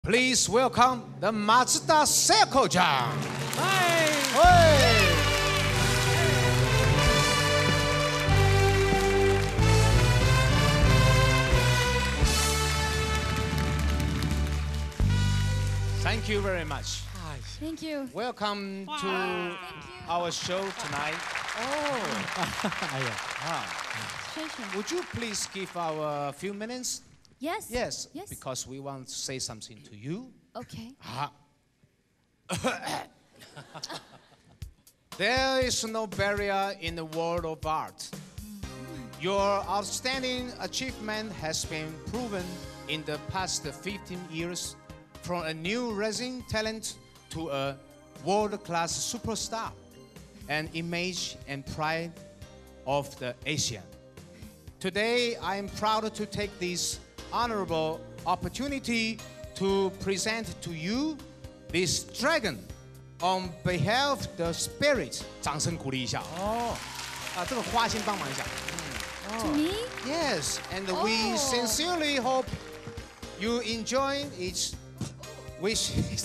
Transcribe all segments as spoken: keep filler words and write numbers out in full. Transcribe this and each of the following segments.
Please welcome the Mazda Circle Jam. Hi. Hey. Thank you very much. Thank you. Welcome to Thank you. our show tonight. Oh. Sure, sure. Would you please give our few minutes? Yes. Yes. Yes. Because we want to say something to you. Okay. Ah. There is no barrier in the world of art. Your outstanding achievement has been proven in the past fifteen years, from a new rising talent to a world-class superstar, an image and pride of the Asian. Today, I am proud to take this honorable opportunity to present to you this dragon on behalf of the spirit. 掌声鼓励一下哦，啊，这个花先帮忙一下。 To me? Yes, and we Oh. sincerely hope you enjoy it. Which is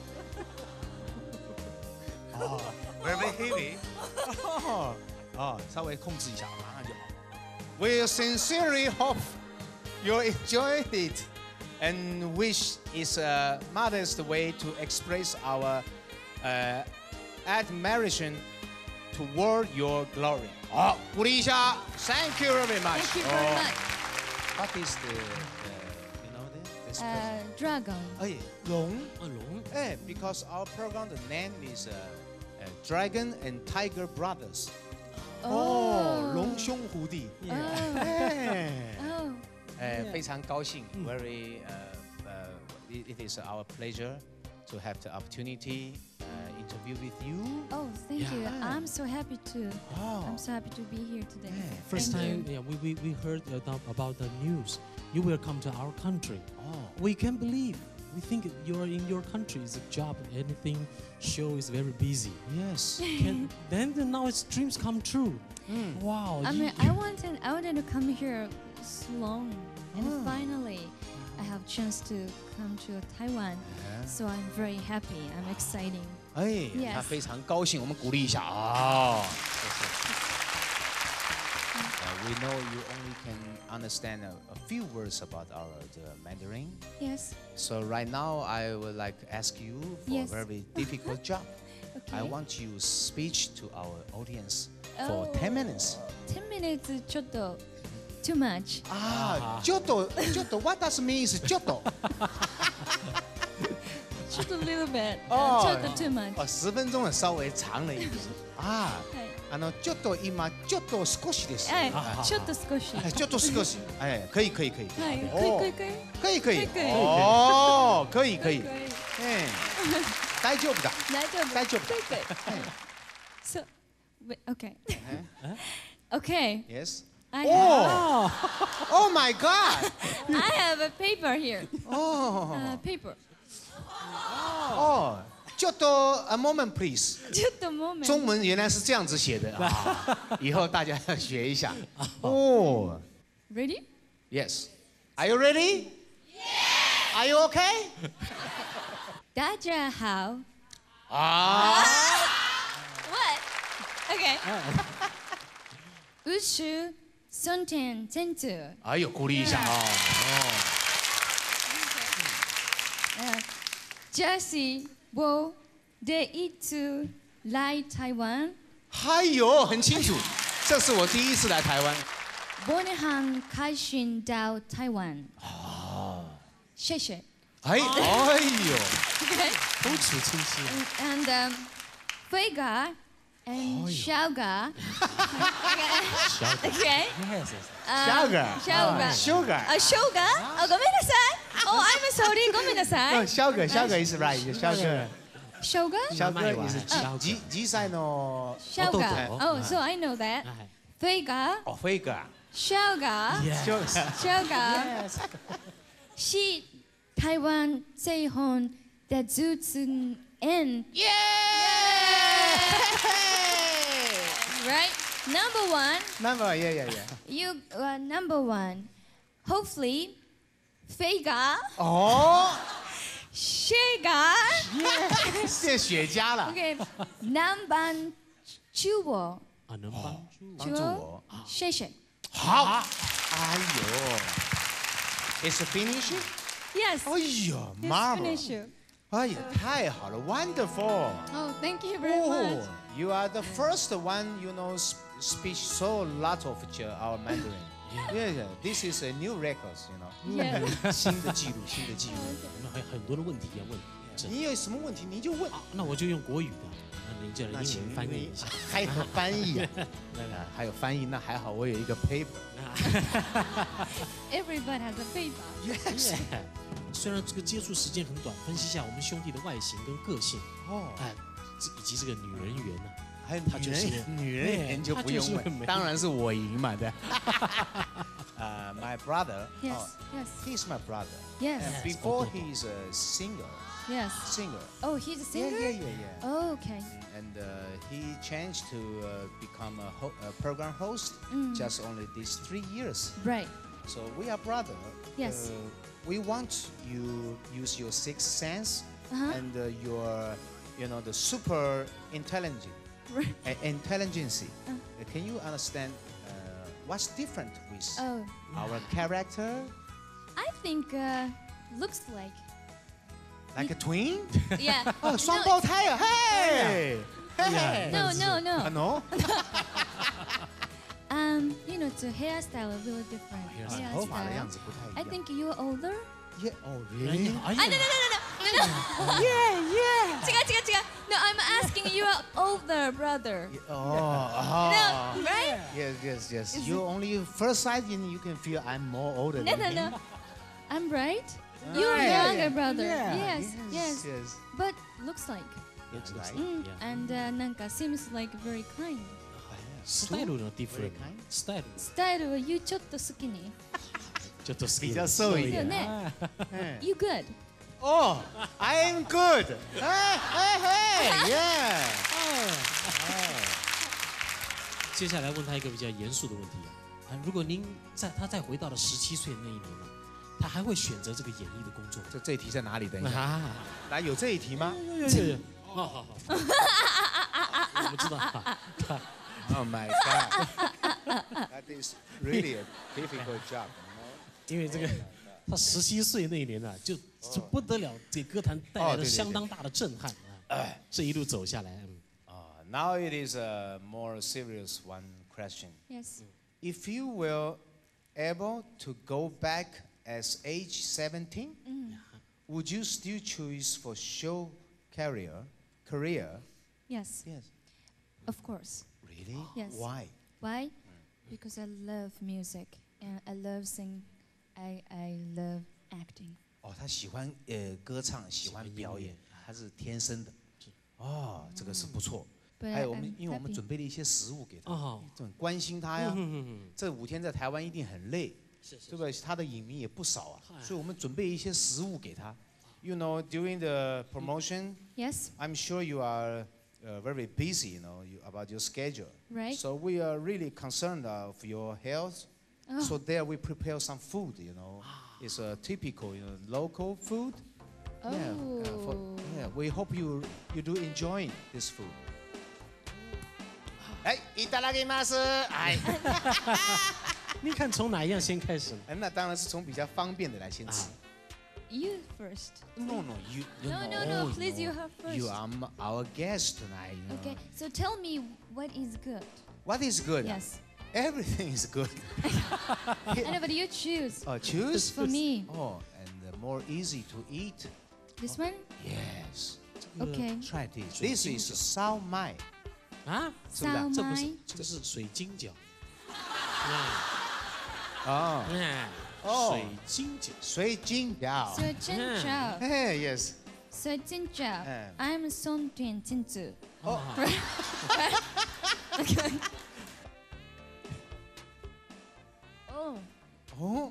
oh, very heavy. 哦，哦，稍微控制一下，马上就好。We sincerely hope you enjoy it, and wish is a modest way to express our uh, admiration toward your glory. 好，鼓励一下。Thank you very much. Thank you very much. What is the, the you know the this Uh, dragon. 哎，龙。 啊龙 Eh, because our program, the name is uh, uh, Dragon and Tiger Brothers. 哦，龙兄虎弟。 Oh. 哎， Oh. 哎，非常高兴，very uh, uh, it, it is our pleasure to have the opportunity uh, interview with you. Oh, thank you. Yeah. I'm so happy too. Oh. I'm so happy to be here today. Yeah. First Thank time, yeah, we, we, we heard about, about the news. You will come to our country. Oh. We can't believe. We think you are in your country. It's a job. Anything show is very busy. Yes. Can, then the, now it's dreams come true. Wow. I you- mean, I wanted, I wanted to come here so long, and Oh. finally, I have chance to come to Taiwan. Yeah. So I'm very happy. I'm exciting. 哎， Yes. 他非常高兴，我们鼓励一下哦。谢谢。Uh, we know you only can understand a, a few words about our the Mandarin. Yes. So right now, I would like to ask you for Yes. a very difficult job. Okay. I want you speech to our audience for Oh. ten minutes. ten minutes ちょっと too much. Ah, ちょっとちょっと what does mean is ちょっと Just a little bit. 哦 Uh, ちょっと too much. 哦，十分钟的稍微长了一点啊。 はい。 あのちょっと今ちょっと少しです。 はいあちょっと少し。 哎，ちょっと少し。哎，可以可以可以。 はい。 哦可以可以可以。 可以可以可以哦，可以可以。 可以。 哎，大丈夫だ。 大丈夫。 大丈夫可以可以。So, wait, okay. Okay. Yes. I 哦 have, ，Oh my God！ I have a paper here. 哦 Uh, paper. 哦，ちょっと a moment please。 ちょっと moment. 中文原来是这样子写的啊，以后大家要学一下。哦 Ready? ，Yes。Are you ready? Yes. Are you okay? 大家好。 啊， What? Okay. 宇宙三点三组。 哎呦，鼓励一下哦。 呃，这是我第一次来台湾， 哎呦，很清楚，这是我第一次来台湾。 我很开心到台湾。哦，谢谢。 哎，哎呦， Okay. 口齿清晰。 And um, 飞哥 and 小哥。Okay. Yes, yes. 呃小哥小哥。 修改。 あ、小哥？あ、ごめんなさい。Oh, I'm sorry. ごめんなさい。 小哥，小哥 is right。小哥， 小哥？ 小哥名前は is 小哥几几歳の小哥。 弟 Oh, so I know that. はい飞哥、 哦，飞哥。 小哥、 Yes. 小哥。 小哥是台湾最红的主持人。 耶！ Right? Number one. Number yeah yeah yeah. You uh, number one. Hopefully, 飞哥、 哦， 제가 谢雪茄了， OK 남반 주워 啊，能帮助。 帮助我。 谢谢好，哎呦，It's finish？ Yes 哎呀 It's ，marvel！ finished 哎呀，太好了 ，wonderful！ Oh thank you very much Oh, you are the first one, you know, sp- speak so lot of ch- our Mandarin. Yeah, yeah. This is a new records, you know. Yes 新的记录，新的记录。 我们还有很多的问题要问。这你有什么问题你就问。 啊，那我就用国语的，那您就来英那请文翻译一下。 还有翻译啊？啊还有翻译，那还好，我有一个 paper。 Everybody has a paper Yes。 虽然这个接触时间很短，分析一下我们兄弟的外形跟个性， 哦， 哎，这以及这个女人缘呢、 还有他就是女人，女人对研究他不用问， 就是美当然是我赢嘛，对。呃，my brother。 Yes oh, yes He's my brother. Yes And before he's a singer. Yes Singer. Oh he's a Yeah, singer yeah, yeah, yeah. Oh okay And uh, he changed to uh, become a, ho- a program host Mm. just only these three years. Right So we are brother. Yes. Uh, we want you use your sixth sense Uh-huh. and uh, your, you know, the super intelligent, Right. uh, intelligence. Uh. Uh, can you understand uh, what's different with Oh our character? I think uh, looks like Like a twin? Yeah 哦，双胞胎啊！嘿，嘿嘿。 No no Ah, no no? Um you know the hairstyle is really different Hairstyle. 头发的样 Hairstyle 子不太一 I 样。 think you're older Yeah. Oh, 哎 really? 呀，哎 Ah, no, no, 呀， no, no, no, no, no. Yeah, yeah. 지가, 지가, 지가. No, I'm asking your older brother. Oh, oh. No, right? Yes, yes, yes. Is You only first sight, and you can feel I'm more older No, than no, him. no. I'm right. You're Yeah, younger yeah. brother. Yeah. Yes, yes. yes. But looks like. Looks like. Mm, Yeah. and uh, なんか seems like very kind. スタイルの different Very kind.。 スタイルスタイルは you ちょっと好きね。 ちょっと好き比較そういですよ点ね。 Hey. You good? Oh, I am good. Hey, hey, hey. Yeah. 接下来问他一个比较严肃的问题啊，啊如果您在他再回到了十七岁那一年呢，他还会选择这个演艺的工作吗？ 这这一题在哪里？等一下， 啊， 来有这一题吗有有有有，好好好，我们知道。 ？Oh my God. That is really a difficult job. 因为这个他十七岁那一年呢、就就不得了，给歌坛带来了哦对对对相当大的震撼啊！这一路走下来，嗯 Uh, now it is a more serious one question. Yes. If you were able to go back as age seventeen, would you still choose for show career? Career? Yes. Yes. Of course. Really? Yes. Why? Why? Because I love music and I love sing. I I love acting. 哦，他喜欢呃歌唱，喜欢表演，他是天生的。哦，这个是不错。 But 还有我 I'm 们，因为我们 happy. 准备了一些食物给他， 哦， 就很关心他呀。 嗯这五天在台湾一定很累， 是是对不对？他的影迷也不少啊， 嗨所以我们准备一些食物给他。You know, during the promotion, Yes. I'm sure you are uh, very busy, you know, you, about your schedule. Right. So we are really concerned of your health. Oh. So there we prepare some food, you know. It's a typical, you know, local food. Yeah, uh, for- Oh. yeah. We hope you you do enjoy this food. 哎，いただきます。哎， 你看从哪一样先开始呢？ 那当然是从比较方便的来先吃。 You first. No, no, you. No, no, no, please, you have first. You are m- our guest tonight. You know. Okay. So tell me what is good. What is good? Yes. Everything is good. I know, but you choose. Oh, choose. For me. Oh, and uh, more easy to eat. This one? Yes. Okay. Try this. This is 烧麦。 啊， 是不是啊？ 这不是烧麦， 这是水晶饺。 哦， 哎， 哦水晶饺。 水晶饺。 水晶饺。 Hey, yes. 水晶饺。 嗯 I'm 松田金子。 哦， Okay. Oh, 哦，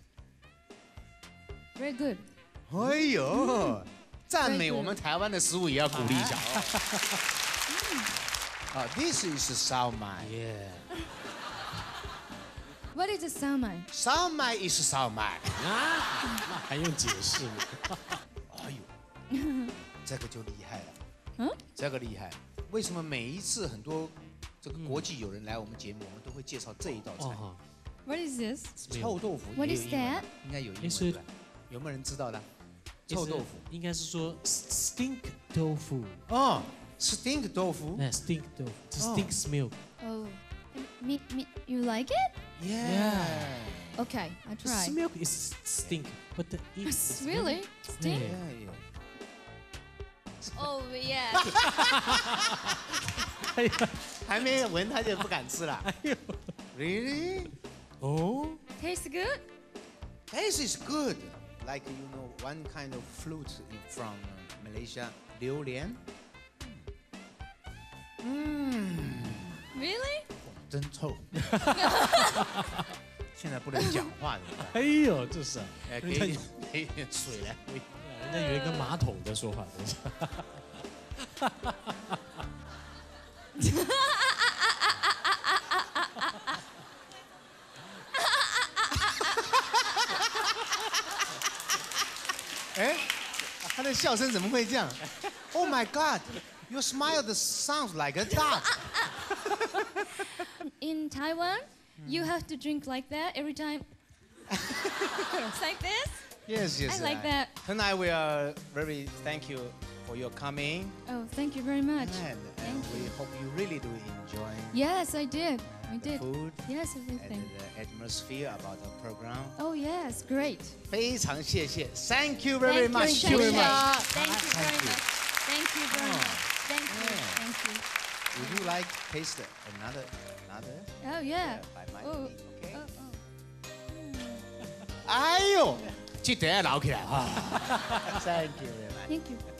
very good. 哎呦，赞美我们台湾的食物也要鼓励一下哦。啊，This is 烧麦。 耶， What is a salmon? 烧麦 is 烧麦。 啊，那还用解释吗？ 哎呦， 这个就厉害了。 嗯， 这个厉害。为什么每一次很多这个国际友人来我们节目，我们都会介绍这一道菜？ 哦哈， What is this? 臭豆腐。 What 也 is 有英文 that? 应该有英也是文的，有没有人知道的？臭豆腐。 应该是说 stink 豆腐， 哦 ，stink 豆腐。 哎，stink 豆腐，这哦 stinks milk。 Oh, me, me, you like it? Yeah. Okay, I This try. milk is stink, but the it is Really? Stink? Yeah. Yeah, yeah. Oh yeah. 还没闻他就不敢吃了。Really? 哦， Tastes good? This is good. Like you know, one kind of fruit from Malaysia, 榴莲。嗯， Really? 真臭。现在不能讲话怎么办？ 哎呦，就是啊， 哎，给一点给一点水来喂。 人家以为跟马桶在说话，等一下。 哎，他的笑声怎么会这样 ？Oh my God! Your smile sounds like a duck. In Taiwan, you have to drink like that every time. It's like this? Yes, yes. I like that. Tonight we are very thank you for your coming, Oh, thank you very much. and, and Thank we you. hope you really do enjoy Yes, I did. I the did. food Yes, and everything. the atmosphere about the program. Oh yes, great. 非常谢谢 ，Thank you very Thank much. you, very Shasha. much. Thank you very Thank you. much. Thank you very Oh. much. Thank you. Yeah. Thank you. Would you like taste another another? Oh yeah. By my Oh. meat, okay? Oh, oh. 哎呦，记得要捞起来哈。Thank you very much. Thank you.